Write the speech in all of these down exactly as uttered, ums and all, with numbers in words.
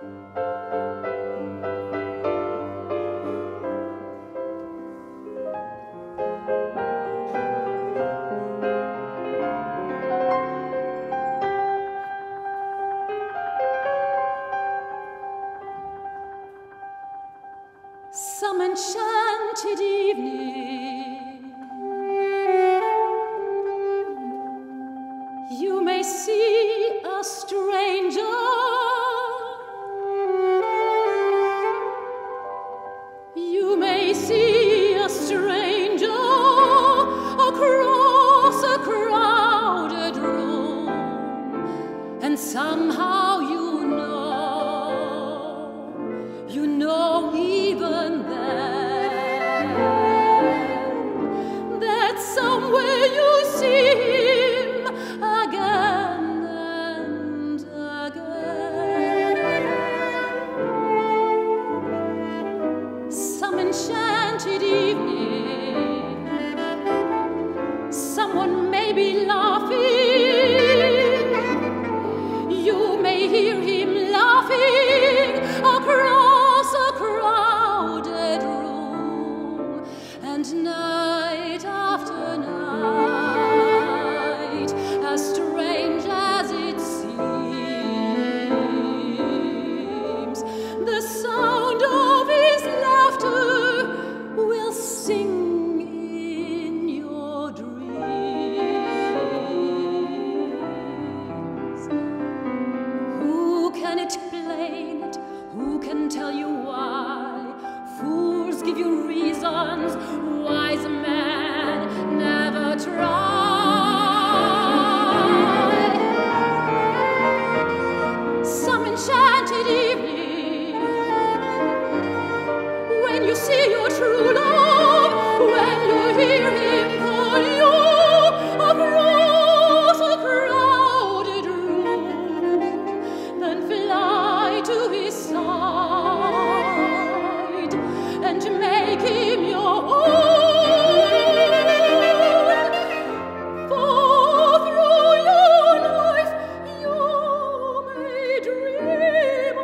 Some enchanted evening, you may see a stranger. You may see a stranger across a crowded room, and somehow you know, you know even then, that somewhere you see him again and again. Some enchanted evening, someone may be laughing. You may hear him laughing across a crowded room, and night after night, as strange as it seems, the sound of his laughter will sing in your dreams. Who can explain it? Who can tell you why? Fools give you reasons, wise men never try. Some enchanted evening, when you see your true love, when you hear him call you across a crowded room, then fly to his side and make him your own. For through your life you may dream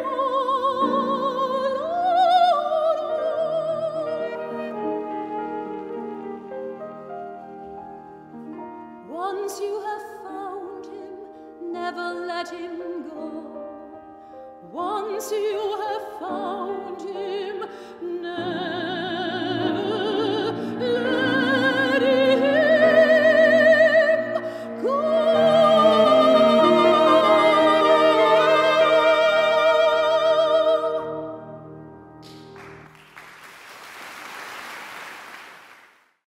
alone. Once you have found him, never let him go. Once you